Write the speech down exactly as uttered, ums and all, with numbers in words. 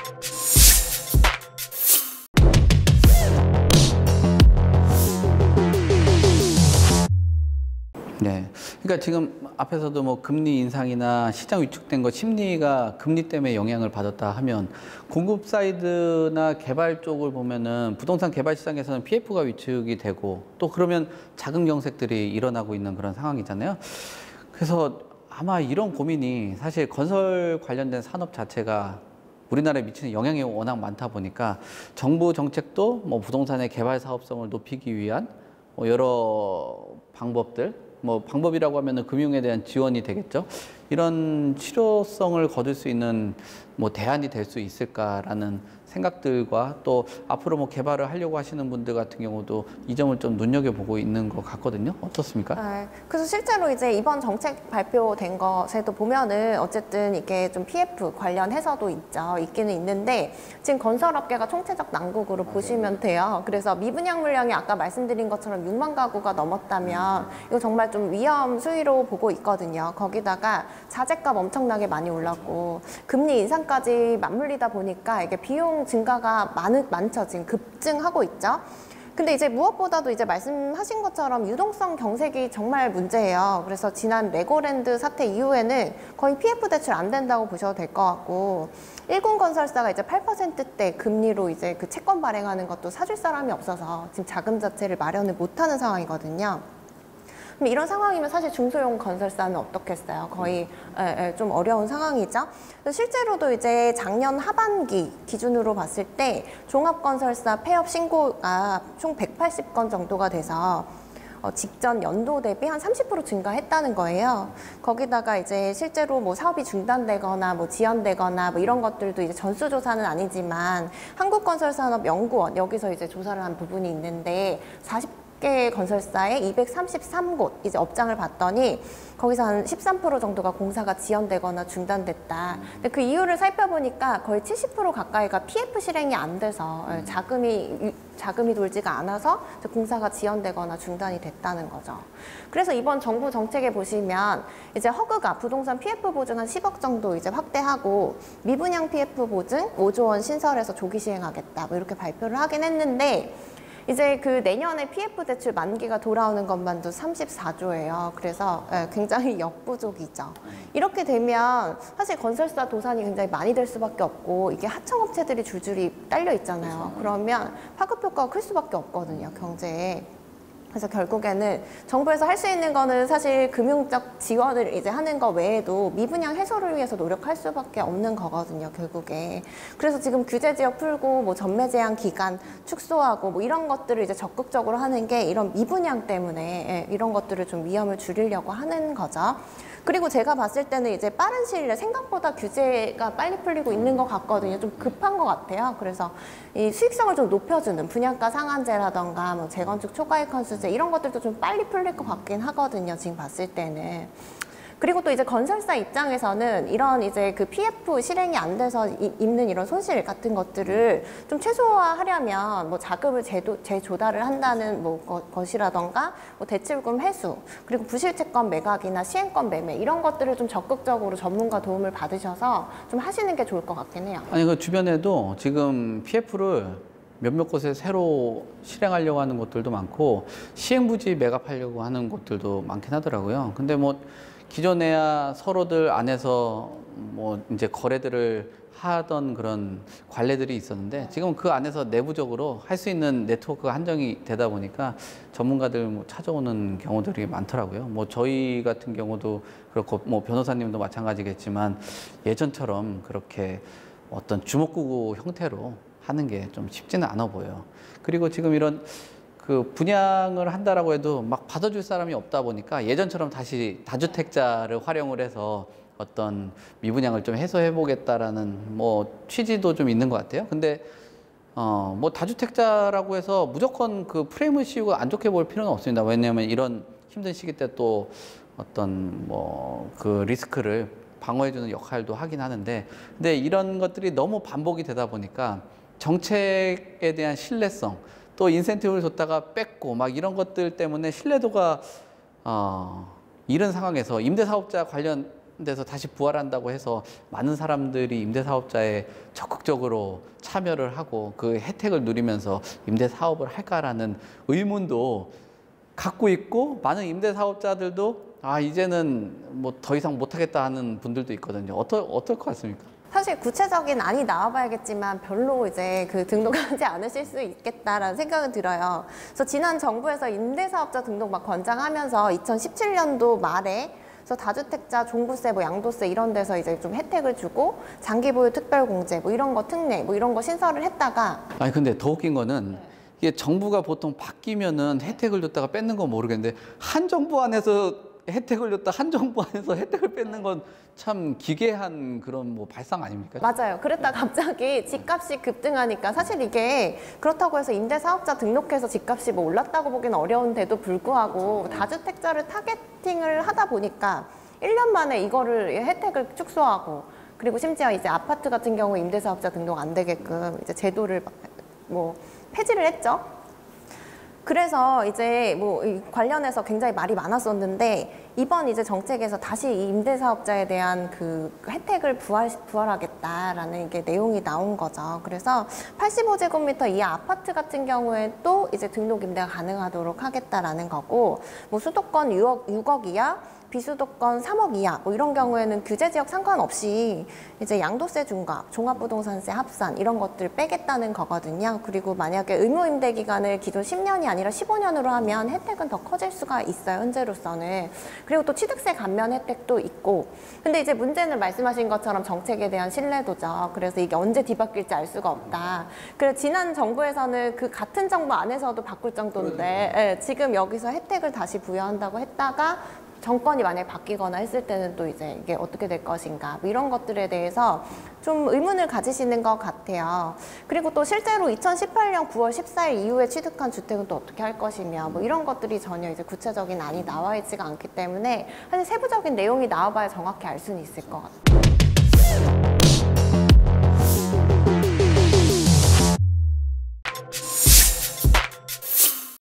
네, 그러니까 지금 앞에서도 뭐 금리 인상이나 시장 위축된 거 심리가 금리 때문에 영향을 받았다 하면 공급 사이드나 개발 쪽을 보면은 부동산 개발 시장에서는 피에프가 위축이 되고 또 그러면 자금 경색들이 일어나고 있는 그런 상황이잖아요. 그래서 아마 이런 고민이 사실 건설 관련된 산업 자체가 우리나라에 미치는 영향이 워낙 많다 보니까 정부 정책도 뭐 부동산의 개발 사업성을 높이기 위한 뭐 여러 방법들, 뭐 방법이라고 하면은 금융에 대한 지원이 되겠죠. 이런 실효성을 거둘 수 있는 뭐 대안이 될 수 있을까라는 생각들과 또 앞으로 뭐 개발을 하려고 하시는 분들 같은 경우도 이 점을 좀 눈여겨보고 있는 것 같거든요. 어떻습니까? 네, 그래서 실제로 이제 이번 정책 발표된 것에도 보면은 어쨌든 이게 좀 피에프 관련해서도 있죠. 있기는 있는데 지금 건설업계가 총체적 난국으로 맞아요. 보시면 돼요. 그래서 미분양 물량이 아까 말씀드린 것처럼 육만 가구가 넘었다면 음. 이거 정말 좀 위험 수위로 보고 있거든요. 거기다가 자재값 엄청나게 많이 올랐고 금리 인상까지 맞물리다 보니까 이게 비용 증가가 많, 많죠. 지금 급증하고 있죠. 근데 이제 무엇보다도 이제 말씀하신 것처럼 유동성 경색이 정말 문제예요. 그래서 지난 레고랜드 사태 이후에는 거의 피에프 대출 안 된다고 보셔도 될 것 같고 일군건설사가 이제 팔 퍼센트대 금리로 이제 그 채권 발행하는 것도 사줄 사람이 없어서 지금 자금 자체를 마련을 못하는 상황이거든요. 그럼 이런 상황이면 사실 중소형 건설사는 어떻겠어요? 거의 에, 에, 좀 어려운 상황이죠. 실제로도 이제 작년 하반기 기준으로 봤을 때 종합건설사 폐업 신고가 총 백팔십 건 정도가 돼서 어, 직전 연도 대비 한 삼십 퍼센트 증가했다는 거예요. 거기다가 이제 실제로 뭐 사업이 중단되거나 뭐 지연되거나 뭐 이런 것들도 이제 전수조사는 아니지만 한국건설산업연구원 여기서 이제 조사를 한 부분이 있는데 사십 개 건설사에 이백삼십삼 곳 이제 업장을 봤더니 거기서 한 십삼 퍼센트 정도가 공사가 지연되거나 중단됐다. 근데 그 이유를 살펴보니까 거의 칠십 퍼센트 가까이가 피에프 실행이 안 돼서 자금이 자금이 돌지가 않아서 공사가 지연되거나 중단이 됐다는 거죠. 그래서 이번 정부 정책에 보시면 이제 허그가 부동산 피에프 보증 한 십억 정도 이제 확대하고 미분양 피에프 보증 오조 원 신설해서 조기 시행하겠다. 뭐 이렇게 발표를 하긴 했는데 이제 그 내년에 피에프 대출 만기가 돌아오는 것만도 삼십사조예요. 그래서 굉장히 역부족이죠. 이렇게 되면 사실 건설사 도산이 굉장히 많이 될 수밖에 없고 이게 하청업체들이 줄줄이 딸려 있잖아요. 그러면 파급 효과가 클 수밖에 없거든요, 경제에. 그래서 결국에는 정부에서 할 수 있는 거는 사실 금융적 지원을 이제 하는 거 외에도 미분양 해소를 위해서 노력할 수밖에 없는 거거든요, 결국에. 그래서 지금 규제 지역 풀고 뭐 전매 제한 기간 축소하고 뭐 이런 것들을 이제 적극적으로 하는 게 이런 미분양 때문에 이런 것들을 좀 위험을 줄이려고 하는 거죠. 그리고 제가 봤을 때는 이제 빠른 시일 내에 생각보다 규제가 빨리 풀리고 있는 것 같거든요. 좀 급한 것 같아요. 그래서 이 수익성을 좀 높여주는 분양가 상한제라던가 뭐 재건축 초과이익 환수제 이런 것들도 좀 빨리 풀릴 것 같긴 하거든요. 지금 봤을 때는. 그리고 또 이제 건설사 입장에서는 이런 이제 그 피에프 실행이 안 돼서 이, 입는 이런 손실 같은 것들을 좀 최소화하려면 뭐 자금을 재도, 재조달을 한다는 뭐 거, 것이라던가 뭐 대출금 회수 그리고 부실채권 매각이나 시행권 매매 이런 것들을 좀 적극적으로 전문가 도움을 받으셔서 좀 하시는 게 좋을 것 같긴 해요. 아니 그 주변에도 지금 피에프를 몇몇 곳에 새로 실행하려고 하는 곳들도 많고 시행부지 매각하려고 하는 곳들도 많긴 하더라고요. 근데 뭐 기존에야 서로들 안에서 뭐 이제 거래들을 하던 그런 관례들이 있었는데 지금 그 안에서 내부적으로 할 수 있는 네트워크가 한정이 되다 보니까 전문가들 뭐 찾아오는 경우들이 많더라고요. 뭐 저희 같은 경우도 그렇고 뭐 변호사님도 마찬가지겠지만 예전처럼 그렇게 어떤 주먹구구 형태로 하는 게 좀 쉽지는 않아 보여요. 그리고 지금 이런 그 분양을 한다라고 해도 막 받아줄 사람이 없다 보니까 예전처럼 다시 다주택자를 활용을 해서 어떤 미분양을 좀 해소해 보겠다라는 뭐 취지도 좀 있는 것 같아요. 근데 어 뭐 다주택자라고 해서 무조건 그 프레임을 씌우고 안 좋게 볼 필요는 없습니다. 왜냐하면 이런 힘든 시기 때 또 어떤 뭐 그 리스크를 방어해주는 역할도 하긴 하는데, 근데 이런 것들이 너무 반복이 되다 보니까 정책에 대한 신뢰성, 또 인센티브를 줬다가 뺐고 막 이런 것들 때문에 신뢰도가 어, 이런 상황에서 임대사업자 관련 데서 다시 부활한다고 해서 많은 사람들이 임대사업자에 적극적으로 참여를 하고 그 혜택을 누리면서 임대사업을 할까라는 의문도 갖고 있고, 많은 임대사업자들도 아 이제는 뭐 더 이상 못하겠다 하는 분들도 있거든요. 어떨, 어떨 것 같습니까? 사실 구체적인 안이 나와봐야겠지만 별로 이제 그 등록하지 않으실 수 있겠다라는 생각은 들어요. 그래서 지난 정부에서 임대사업자 등록 막 권장하면서 이천십칠 년도 말에 그래서 다주택자 종부세, 뭐 양도세 이런 데서 이제 좀 혜택을 주고 장기 보유 특별공제 뭐 이런 거 특례 뭐 이런 거 신설을 했다가 아니 근데 더 웃긴 거는 이게 정부가 보통 바뀌면은 혜택을 줬다가 뺏는 건 모르겠는데 한 정부 안에서 혜택을 줬다 한 정부 안에서 혜택을 뺏는 건 참 기괴한 그런 뭐 발상 아닙니까? 맞아요. 그랬다 갑자기 집값이 급등하니까 사실 이게 그렇다고 해서 임대사업자 등록해서 집값이 뭐 올랐다고 보기는 어려운데도 불구하고 다주택자를 타겟팅을 하다 보니까 일 년 만에 이거를 혜택을 축소하고, 그리고 심지어 이제 아파트 같은 경우 임대사업자 등록 안 되게끔 이제 제도를 뭐 폐지를 했죠. 그래서 이제 뭐 관련해서 굉장히 말이 많았었는데 이번 이제 정책에서 다시 이 임대사업자에 대한 그 혜택을 부활, 부활하겠다라는 이게 내용이 나온 거죠. 그래서 팔십오 제곱미터 이하 아파트 같은 경우에 또 이제 등록 임대가 가능하도록 하겠다라는 거고, 뭐 수도권 육억, 육억 이하, 비수도권 삼억 이하 뭐 이런 경우에는 규제 지역 상관없이 이제 양도세 중과, 종합부동산세 합산 이런 것들 빼겠다는 거거든요. 그리고 만약에 의무 임대 기간을 기존 십 년이 아니라 십오 년으로 하면 혜택은 더 커질 수가 있어요, 현재로서는. 그리고 또 취득세 감면 혜택도 있고. 근데 이제 문제는 말씀하신 것처럼 정책에 대한 신뢰도죠. 그래서 이게 언제 뒤바뀔지 알 수가 없다. 그래서 지난 정부에서는 그 같은 정부 안에서도 바꿀 정도인데 예, 지금 여기서 혜택을 다시 부여한다고 했다가 정권이 만약에 바뀌거나 했을 때는 또 이제 이게 어떻게 될 것인가 뭐 이런 것들에 대해서 좀 의문을 가지시는 것 같아요. 그리고 또 실제로 이천십팔 년 구월 십사일 이후에 취득한 주택은 또 어떻게 할 것이며 뭐 이런 것들이 전혀 이제 구체적인 안이 나와 있지가 않기 때문에 사실 세부적인 내용이 나와봐야 정확히 알 수는 있을 것 같아요.